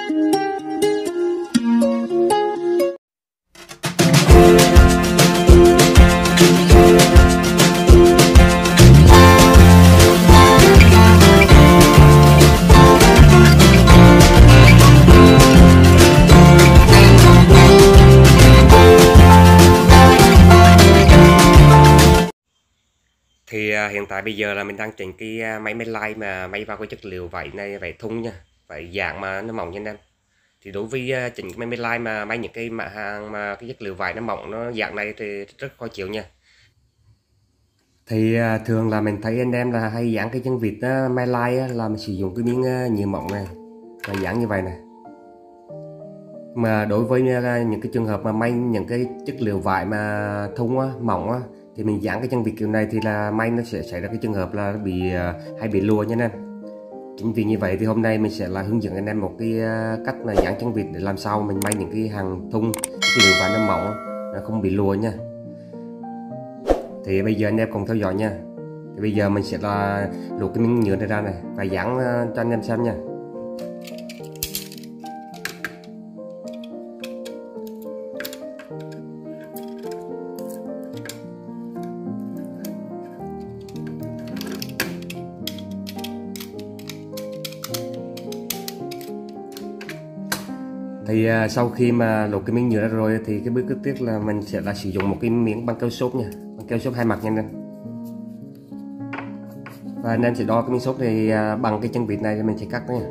Thì hiện tại bây giờ là mình đang chỉnh cái máy Medline mà máy vào cái chất liệu vải này, vải thun nha, vải dạng mà nó mỏng như anh em. Thì đối với chỉnh cái máy Medline mà may những cái mặt hàng mà cái chất liệu vải nó mỏng nó dạng này thì rất khó chịu nha. Thì thường là mình thấy anh em là hay dán cái chân vịt Medline là mình sử dụng cái miếng nhựa mỏng này và dán như vậy này. Mà đối với những cái trường hợp mà may những cái chất liệu vải mà thun mỏng thì mình dán cái chân vịt kiểu này thì là may nó sẽ xảy ra cái trường hợp là nó bị hay bị lùa nha anh em. Chính vì như vậy thì hôm nay mình sẽ là hướng dẫn anh em một cái cách là dán chân vịt để làm sao mình may những cái hàng thun chất liệu vải nó mỏng nó không bị lùa nha. Thì bây giờ anh em cùng theo dõi nha. Thì bây giờ mình sẽ là luộc cái miếng nhựa này ra này và dán cho anh em xem nha. Thì sau khi mà luộc cái miếng nhựa ra rồi thì cái bước tiếp theo là mình sẽ là sử dụng một cái miếng băng keo xốp nha, băng keo xốp hai mặt nha anh em. Và anh em sẽ đo cái miếng xốp này bằng cái chân vịt này thì mình sẽ cắt nha.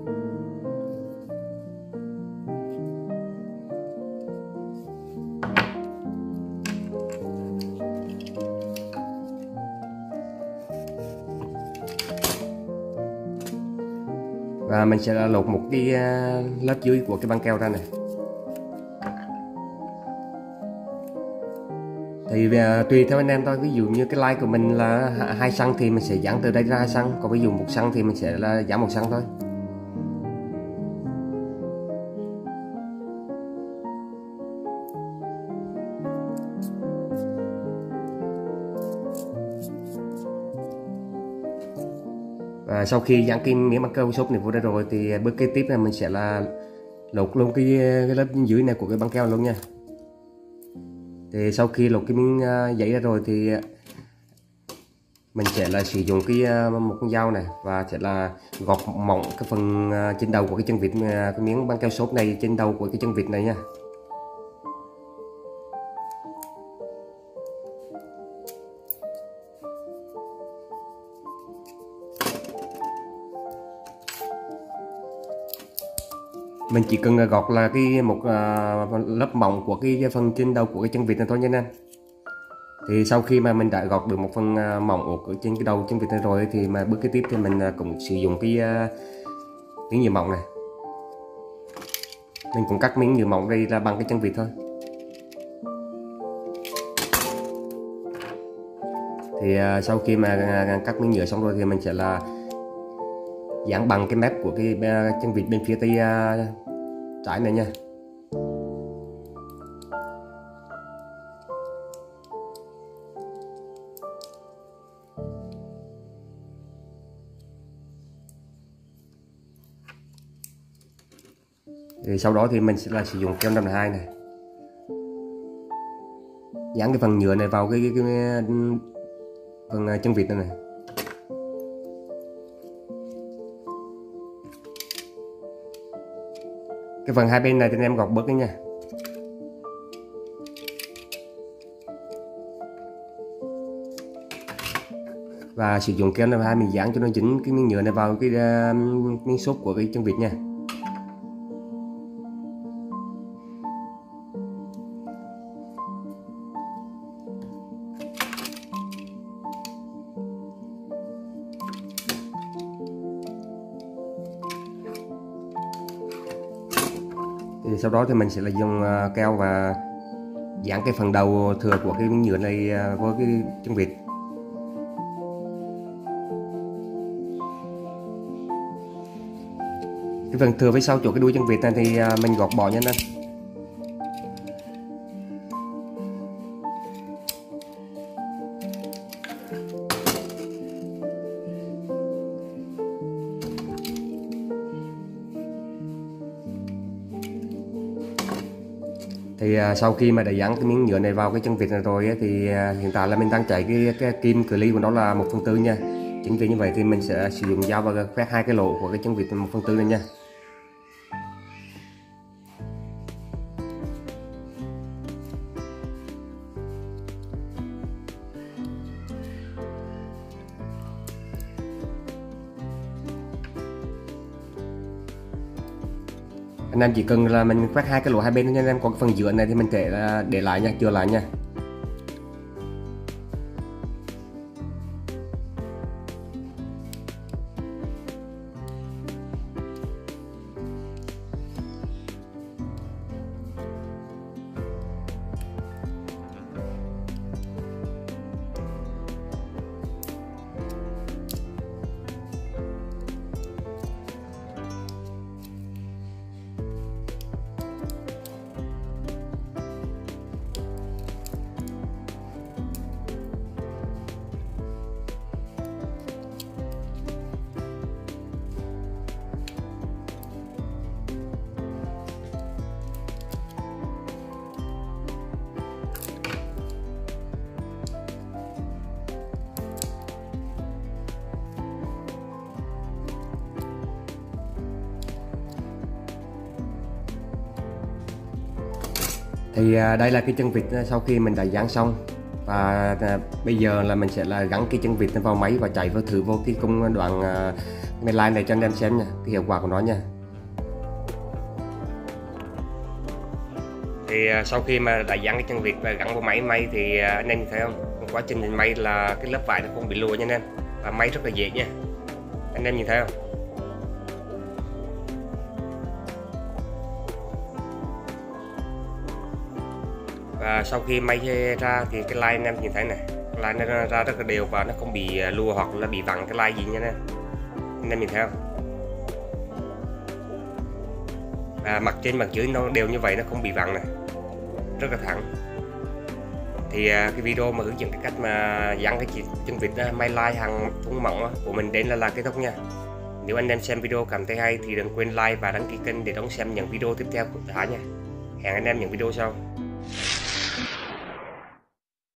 Và mình sẽ lột một cái lớp dưới của cái băng keo ra này. Thì tùy theo anh em thôi, ví dụ như cái line của mình là 2 cm thì mình sẽ dán từ đây ra 2 cm, còn ví dụ 1 cm thì mình sẽ là giảm 1 cm thôi. Và sau khi dán cái miếng băng keo xốp này vô đây rồi thì bước kế tiếp là mình sẽ là lột luôn cái lớp dưới này của cái băng keo luôn nha. Thì sau khi lột cái miếng giấy ra rồi thì mình sẽ là sử dụng một con dao này và sẽ là gọt mỏng cái phần trên đầu của cái chân vịt, cái miếng băng keo xốp này trên đầu của cái chân vịt này nha. Mình chỉ cần gọt là một lớp mỏng của cái phần trên đầu của cái chân vịt này thôi nha anh em. Thì sau khi mà mình đã gọt được một phần mỏng ở trên cái đầu chân vịt này rồi thì mà bước kế tiếp thì mình cũng sử dụng cái miếng nhựa mỏng này. Mình cũng cắt miếng nhựa mỏng đây là bằng cái chân vịt thôi. Thì sau khi mà cắt miếng nhựa xong rồi thì mình sẽ là dán bằng cái mép của cái chân vịt bên phía tay trái này nha. Thì sau đó thì mình sẽ là sử dụng keo 502 này dán cái phần nhựa này vào cái phần chân vịt này, này. Cái phần hai bên này thì anh em gọt bớt đi nha. Và sử dụng keo 502 mình dán cho nó dính cái miếng nhựa này vào cái miếng xốp của cái chân vịt nha. Thì sau đó thì mình sẽ là dùng keo và dán cái phần đầu thừa của cái miếng nhựa này với cái chân vịt. Cái phần thừa phía sau chỗ cái đuôi chân vịt này thì mình gọt bỏ nha anh. Thì sau khi mà đã dán cái miếng nhựa này vào cái chân vịt này rồi ấy, thì hiện tại là mình đang chạy cái kim cự ly của nó là 1/4 nha. Chính vì như vậy thì mình sẽ sử dụng dao và quét hai cái lỗ của cái chân vịt 1/4 này nha. Anh em chỉ cần là mình quét hai cái lỗ hai bên thôi nha anh em, còn phần giữa này thì mình sẽ để lại nha, chừa lại nha. Thì đây là cái chân vịt sau khi mình đã dán xong, và bây giờ là mình sẽ là gắn cái chân vịt vào máy và chạy thử vô cái công đoạn main line này cho anh em xem nha, cái hiệu quả của nó nha. Thì sau khi mà đã dán cái chân vịt và gắn vào máy may thì anh em nhìn thấy không, trong quá trình mình may là cái lớp vải nó không bị lùa nha anh em, và may rất là dễ nha, anh em nhìn thấy không. Và sau khi may ra thì cái line anh em nhìn thấy này, line nó ra rất là đều và nó không bị lùa hoặc là bị vặn cái line gì nha anh em nhìn thấy không. Và mặt trên mặt dưới nó đều như vậy, nó không bị vặn này, rất là thẳng. Thì cái video mà hướng dẫn cái cách mà dán cái chân vịt may line hàng thun mỏng của mình đến là kết thúc nha. Nếu anh em xem video cảm thấy hay thì đừng quên like và đăng ký kênh để đón xem những video tiếp theo của Thái nha. Hẹn anh em những video sau.